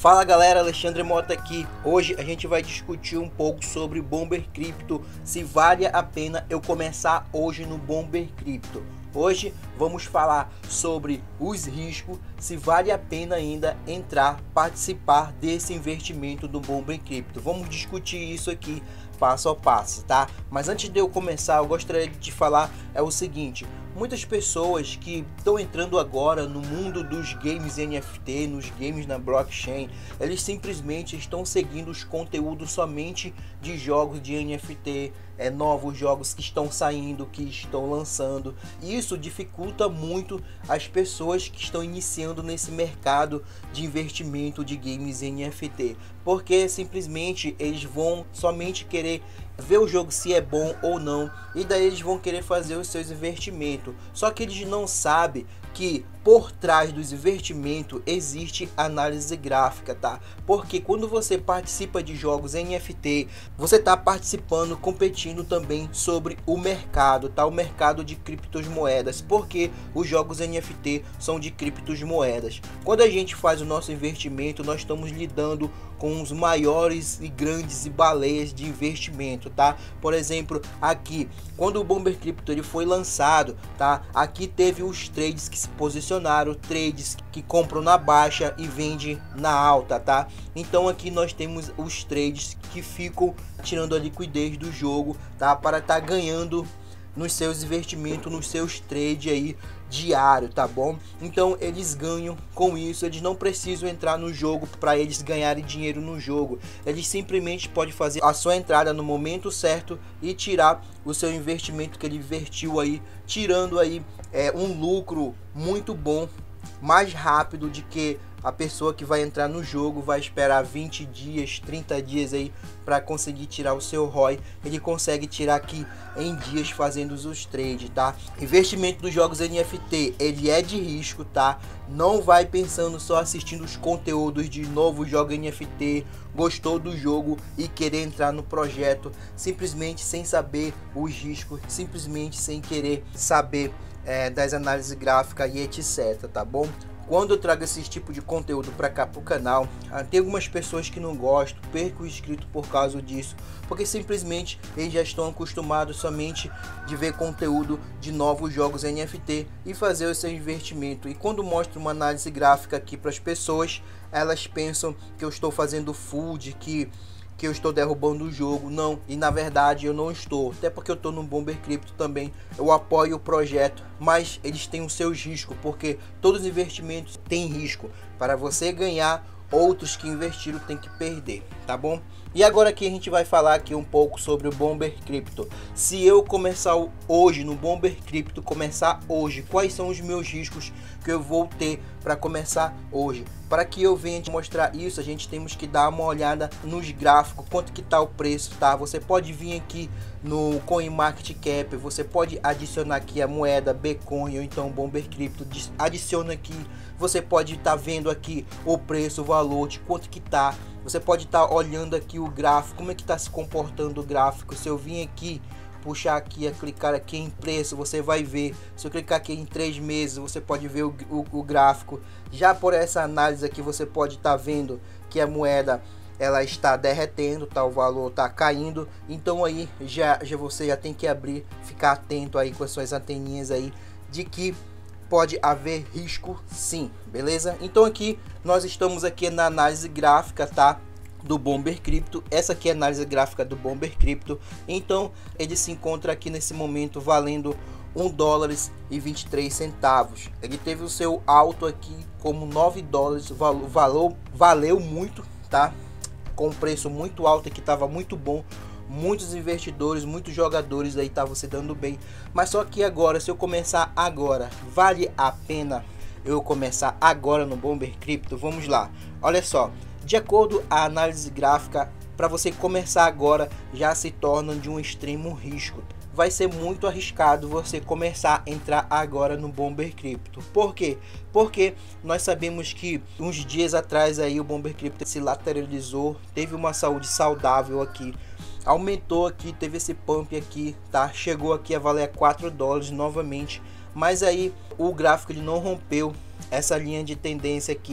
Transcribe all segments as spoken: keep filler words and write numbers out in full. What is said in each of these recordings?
Fala galera, Alexandre Mota aqui. Hoje a gente vai discutir um pouco sobre Bomber Crypto, se vale a pena eu começar hoje no Bomber Crypto. Hoje vamos falar sobre os riscos, se vale a pena ainda entrar, participar desse investimento do Bomber Crypto. Vamos discutir isso aqui passo a passo, tá? Mas antes de eu começar, eu gostaria de falar é o seguinte: muitas pessoas que estão entrando agora no mundo dos games N F T, nos games na blockchain, eles simplesmente estão seguindo os conteúdos somente de jogos de N F T, é, novos jogos que estão saindo, que estão lançando. E isso dificulta muito as pessoas que estão iniciando nesse mercado de investimento de games N F T, porque simplesmente eles vão somente querer ver o jogo se é bom ou não, e daí eles vão querer fazer os seus investimentos. Só que eles não sabem que por trás dos investimentos existe análise gráfica, tá? Porque quando você participa de jogos N F T, você está participando, competindo também sobre o mercado, tá? O mercado de criptomoedas, porque os jogos N F T são de criptomoedas. Quando a gente faz o nosso investimento, nós estamos lidando com os maiores e grandes e baleias de investimento, tá? Por exemplo, aqui, quando o Bomber Crypto ele foi lançado, tá? Aqui teve os trades que se posicionaram, trades que compram na baixa e vendem na alta, tá? Então aqui nós temos os trades que ficam tirando a liquidez do jogo, tá? Para estar tá ganhando nos seus investimentos, nos seus trades aí diário, tá bom? Então eles ganham com isso, eles não precisam entrar no jogo para eles ganharem dinheiro no jogo. Eles simplesmente podem fazer a sua entrada no momento certo e tirar o seu investimento que ele investiu aí, tirando aí é, um lucro muito bom, mais rápido de que a pessoa que vai entrar no jogo vai esperar vinte dias, trinta dias aí para conseguir tirar o seu R O I. Ele consegue tirar aqui em dias fazendo os trades, tá? Investimento dos jogos N F T, ele é de risco, tá? Não vai pensando só assistindo os conteúdos de novo jogo N F T, gostou do jogo e querer entrar no projeto simplesmente sem saber os riscos, simplesmente sem querer saber é, das análises gráficas e etc, tá bom? Quando eu trago esse tipo de conteúdo para cá pro canal, tem algumas pessoas que não gostam, perco o inscrito por causa disso, porque simplesmente eles já estão acostumados somente de ver conteúdo de novos jogos N F T e fazer o seu investimento. E quando mostro uma análise gráfica aqui para as pessoas, elas pensam que eu estou fazendo food, que que eu estou derrubando o jogo. Não, e na verdade eu não estou, até porque eu estou no Bomber Crypto também, eu apoio o projeto, mas eles têm os seus riscos, porque todos os investimentos têm risco. Para você ganhar, outros que investiram têm que perder, tá bom? E agora aqui a gente vai falar aqui um pouco sobre o Bomber Crypto. Se eu começar hoje no Bomber Crypto, começar hoje, quais são os meus riscos que eu vou ter para começar hoje? Para que eu venha te mostrar isso, a gente temos que dar uma olhada nos gráficos, quanto que tá o preço, tá? Você pode vir aqui no CoinMarketCap, você pode adicionar aqui a moeda Bitcoin ou então Bomber Crypto, adiciona aqui, você pode estar tá vendo aqui o preço, o valor, de quanto que tá. Você pode estar tá olhando aqui o gráfico, como é que está se comportando o gráfico. Se eu vim aqui, puxar aqui, a clicar aqui em preço, você vai ver. Se eu clicar aqui em três meses, você pode ver o, o, o gráfico. Já por essa análise aqui, você pode estar tá vendo que a moeda ela está derretendo, tá? O valor está caindo. Então aí já, já você já tem que abrir, ficar atento aí com as suas anteninhas aí de que pode haver risco sim, beleza? Então aqui nós estamos aqui na análise gráfica, tá? Do Bomber Crypto. Essa aqui é a análise gráfica do Bomber Crypto. Então ele se encontra aqui nesse momento valendo um dólar e vinte e três centavos. Ele teve o seu alto aqui como nove dólares, valor, valor valeu muito, tá? Com um preço muito alto que estava muito bom. Muitos investidores, muitos jogadores aí estavam se dando bem. Mas só que agora, se eu começar agora, vale a pena eu começar agora no Bomber Crypto? Vamos lá. Olha só, de acordo com a análise gráfica, para você começar agora já se torna de um extremo risco. Vai ser muito arriscado você começar a entrar agora no Bomber Crypto. Por quê? Porque nós sabemos que uns dias atrás aí o Bomber Crypto se lateralizou, teve uma saúde saudável aqui, aumentou aqui, teve esse pump aqui, tá? Chegou aqui a valer quatro dólares novamente, mas aí o gráfico ele não rompeu essa linha de tendência aqui.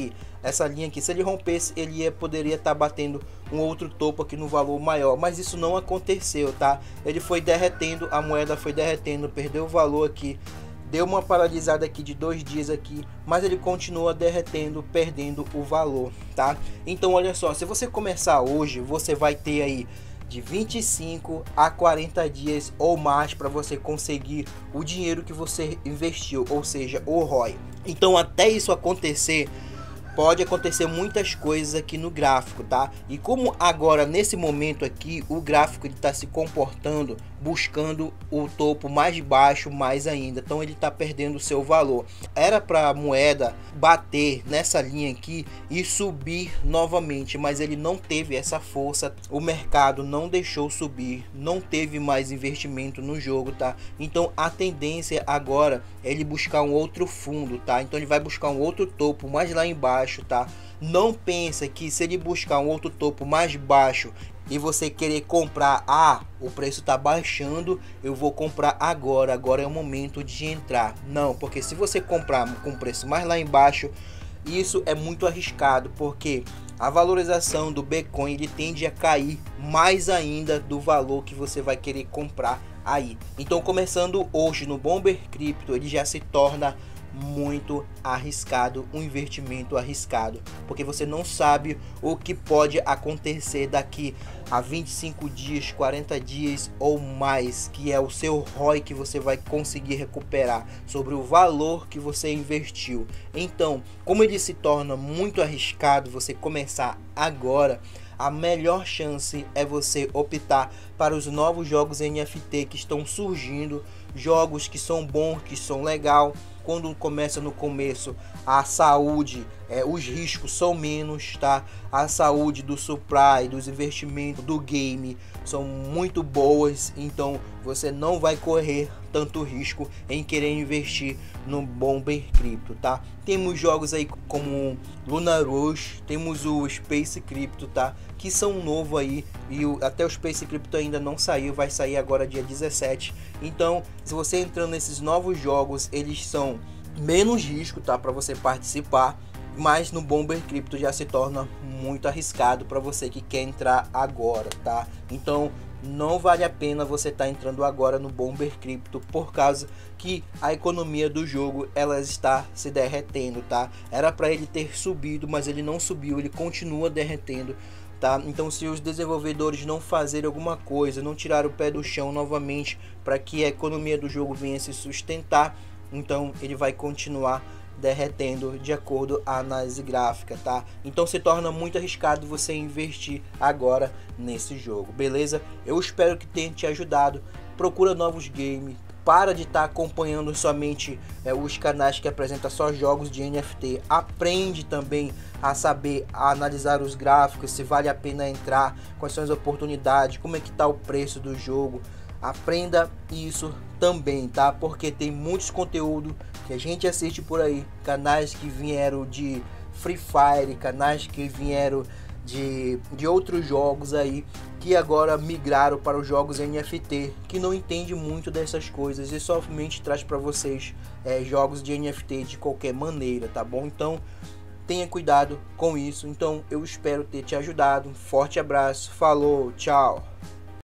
essa linha aqui, se ele rompesse, ele ia, poderia estar batendo um outro topo aqui no valor maior, mas isso não aconteceu, tá? Ele foi derretendo, a moeda foi derretendo, perdeu o valor aqui, deu uma paralisada aqui de dois dias aqui, mas ele continua derretendo, perdendo o valor, tá? Então olha só, se você começar hoje, você vai ter aí de vinte e cinco a quarenta dias ou mais para você conseguir o dinheiro que você investiu, ou seja, o R O I. Então até isso acontecer, pode acontecer muitas coisas aqui no gráfico, tá? E como agora nesse momento aqui o gráfico está se comportando buscando o topo mais baixo mais ainda, então ele está perdendo o seu valor. Era para a moeda bater nessa linha aqui e subir novamente, mas ele não teve essa força, o mercado não deixou subir, não teve mais investimento no jogo, tá? Então a tendência agora é ele buscar um outro fundo, tá? Então ele vai buscar um outro topo mais lá embaixo, tá? Não pensa que se ele buscar um outro topo mais baixo e você querer comprar, ah, o preço tá baixando, eu vou comprar agora, agora é o momento de entrar. Não, porque se você comprar com preço mais lá embaixo, isso é muito arriscado, porque a valorização do Bitcoin ele tende a cair mais ainda do valor que você vai querer comprar aí. Então começando hoje no Bomber Crypto, ele já se torna muito arriscado, um investimento arriscado, porque você não sabe o que pode acontecer daqui a vinte e cinco dias, quarenta dias ou mais, que é o seu R O I que você vai conseguir recuperar sobre o valor que você investiu. Então, como ele se torna muito arriscado você começar agora, a melhor chance é você optar para os novos jogos N F T que estão surgindo, jogos que são bons, que são legal. Quando começa no começo, a saúde, é, os riscos são menos, tá? A saúde do supply, dos investimentos do game são muito boas, então você não vai correr tanto risco em querer investir no Bomber Crypto, tá? Temos jogos aí como Luna Rush, temos o Space Crypto, tá? Que são novo aí, e o, até o Space Crypto ainda não saiu, vai sair agora dia dezessete. Então, se você entrando nesses novos jogos, eles são menos risco, tá, para você participar, mas no Bomber Crypto já se torna muito arriscado para você que quer entrar agora, tá? Então não vale a pena você estar tá entrando agora no Bomber Crypto, por causa que a economia do jogo ela está se derretendo, tá? Era para ele ter subido, mas ele não subiu, ele continua derretendo, tá? Então se os desenvolvedores não fazerem alguma coisa, não tirar o pé do chão novamente para que a economia do jogo venha se sustentar, então ele vai continuar derretendo de acordo com a análise gráfica, tá? Então se torna muito arriscado você investir agora nesse jogo, beleza? Eu espero que tenha te ajudado. Procura novos games, para de estar tá acompanhando somente é, os canais que apresentam só jogos de N F T. Aprende também a saber a analisar os gráficos, se vale a pena entrar, quais são as oportunidades, como é que tá o preço do jogo. Aprenda isso também, tá? Porque tem muitos conteúdos que a gente assiste por aí, canais que vieram de Free Fire, canais que vieram de, de outros jogos aí, que agora migraram para os jogos N F T, que não entende muito dessas coisas e somente traz para vocês é, jogos de N F T de qualquer maneira, tá bom? Então tenha cuidado com isso. Então eu espero ter te ajudado. Um forte abraço, falou, tchau!